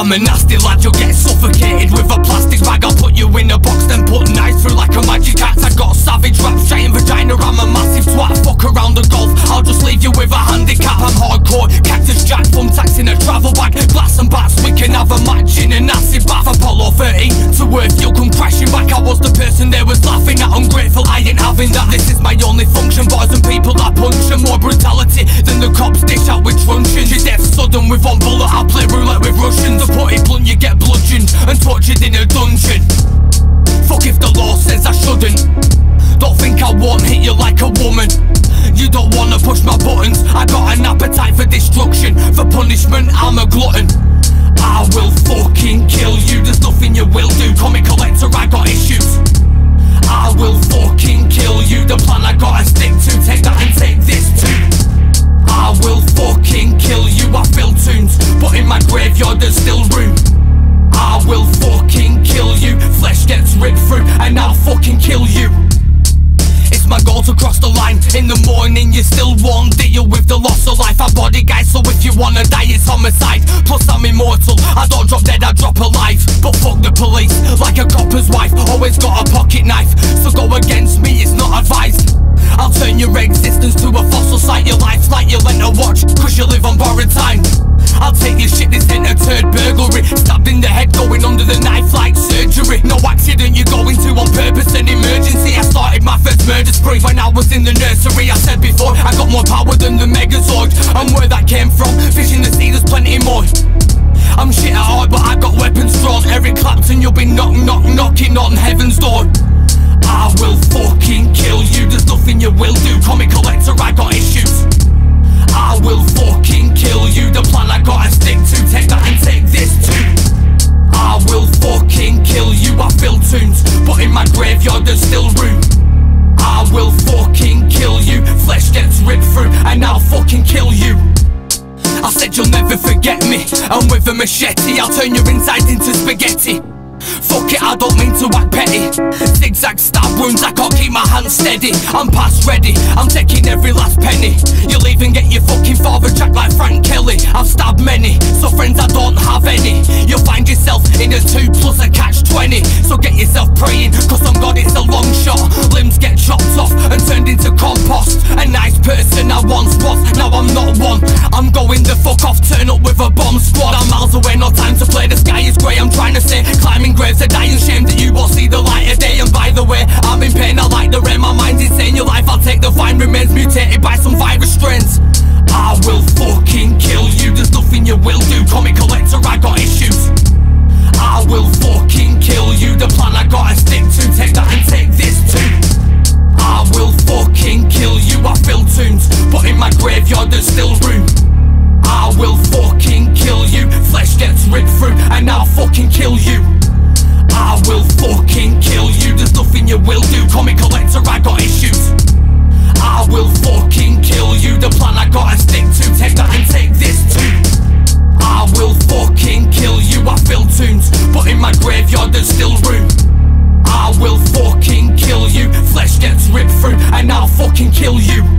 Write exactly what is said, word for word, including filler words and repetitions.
I'm a nasty lad, you'll get suffocated with a plastic bag. I'll put you in a box, then put knives through like a magic axe. I got savage raps, giant vagina, I'm a massive twat. Fuck around the golf, I'll just leave you with a handicap. I'm hardcore, Cactus Jack, thumbtacks in a travel bag. Glass and bats, we can have a match in an acid bath. Apollo thirteen, to Earth, you'll come crashing back. I was the person they was laughing at, ungrateful, I ain't having that. This is my only function, boys and people that punch, and more brutality than the cops dish out with truncheons. Your death's sudden with one bullet, I'll play roulette with Russians. To put it blunt, you get bludgeoned and tortured in a dungeon. Fuck if the law says I shouldn't. Don't think I won't hit you like a woman. You don't wanna push my buttons, I got an appetite for destruction. For punishment, I'm a glutton. I will fucking kill you, there's nothing you will do. Comic collector, I got issues. I will fucking kill you, the plan I gotta stick to. Take that and take this too. I will fucking kill you, I fill tunes, but in my graveyard there's still room. I will fucking kill you, flesh gets ripped through and I'll fucking kill you. It's my goal to cross the line. In the morning you still won't deal with the loss of life. I body guys, so if you wanna die it's homicide. Plus I'm immortal, I don't drop dead, I drop alive. But fuck the police, like a copper's wife. Always got a pocket knife, so go against me, it's not advised. I'll turn your existence to a fossil site. Your life's like you lent a watch, cause you live on borrowed time. I'll take your shit, this ain't a third burglary. Stabbed in the head, going under the knife like surgery. No accident, you're going to on purpose, an emergency. I started my first murder spree when I was in the nursery. I said before, I got more power than the Megazord. And where that came from, fishing the sea, there's plenty more. I'm shit at heart, but I got weapons drawn. Eric Clapton, you'll be knock, knock, knocking on heaven's door. I will fucking kill you, there's nothing you will do. Comic collector, I got issues. I will fucking kill you, the plan I gotta stick to. Take that and take this too. I will fucking kill you, I fill tunes, but in my graveyard there's still room. I will fucking kill you, flesh gets ripped through and I'll fucking kill you. I said you'll never forget me, and with a machete I'll turn your insides into spaghetti. Fuck it, I don't mean to act petty. Zigzag stab wounds, I can't keep my hands steady. I'm past ready, I'm taking every last penny. You'll even get your fucking father jacked like Frank Kelly. I've stabbed many, so friends I don't have any. You'll find yourself in a two plus a catch twenty. So get yourself praying, cause on God it's a long shot. Limbs get chopped off and turned into compost. A nice person I once was, now I'm not one. I'm going the fuck off, turn up with a bomb squad. I'm miles away, no time to play, the sky is grey. I'm trying to say, climbing graves are dying, shame that you won't see the light of day. And by the way, I'm in pain, I like the rain. My mind's insane, your life I'll take, the vine remains mutated by some virus strains. I will fucking kill you, there's nothing you will do. Comic collector, I got issues. I will fucking kill you, the plan I gotta stick to. Take that and take this too. I will fucking kill you, I fill tunes, but in my graveyard there's still room. I will fucking kill you, flesh gets ripped through and I'll fucking kill you. I will fucking kill you, there's nothing you will do. Comic collector, I got issues. I will fucking kill you, the plan I gotta stick to. Take that and take this too. I will fucking kill you, I fill tunes, but in my graveyard there's still room. I will fucking kill you, flesh gets ripped through and I'll fucking kill you.